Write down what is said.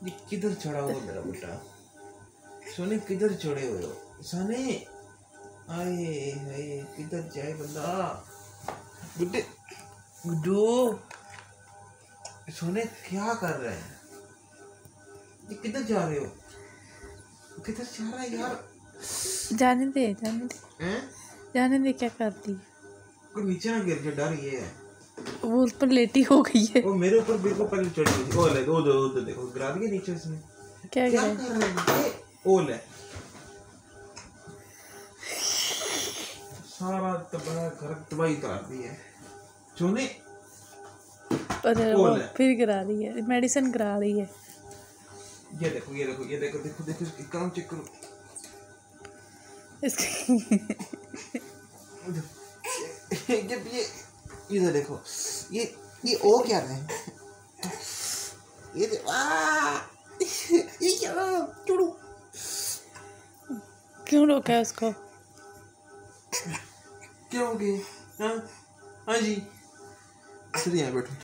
ये किधर चढ़ा हुआ मेरा बेटा? सोने किधर चढ़े हुए हो सोने? आए हाय किधर जाए बंदा? गुड्डे गुड्डू सोने क्या कर रहे हैं? ये किधर जा रहे हो? किधर जा रहा है यार? जाने दे जाने दे क्या करती है? कोई नीचे ना गिर जाए, डर ये है। वो उस पर लेटी हो गई है। वो मेरे ऊपर बिल्कुल पहले चढ़ी हुई थी। ओ ले दो देखो गिरा दिया नीचे इसने। क्या कर रहे हैं? ओ ले सारा तबाह घर तबाही कर दी है सोने। पर वो फिर गिरा रही है, मेडिसिन गिरा रही है। ये देखो इसकी काम चेक करो। ये देखो ये ओ क्या रहे हैं? ये क्या चुड़ू? क्यों रोका है उसको? क्या हो गया? हाँ जी, चलिए यहाँ बैठो।